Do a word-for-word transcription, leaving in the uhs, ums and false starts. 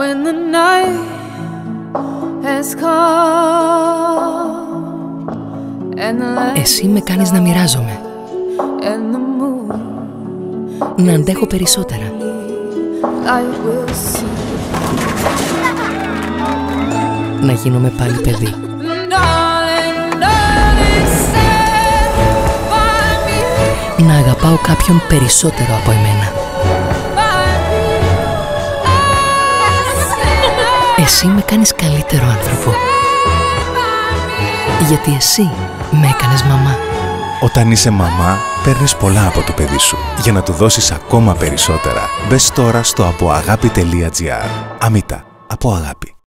when the night has come and the light. Εσύ με κάνεις να μοιράζομαι, And the moon να αντέχω περισσότερα. I will see. Να γίνομαι πάλι παιδί. Darling, darling, stand by me. Να αγαπάω κάποιον περισσότερο από εμένα. Εσύ με κάνεις καλύτερο άνθρωπο. Γιατί εσύ με έκανες μαμά. Όταν είσαι μαμά, παίρνεις πολλά από το παιδί σου. Για να του δώσεις ακόμα περισσότερα, μπες τώρα στο αποαγάπη τελεία τζι άρ. Αμίτα, από αγάπη.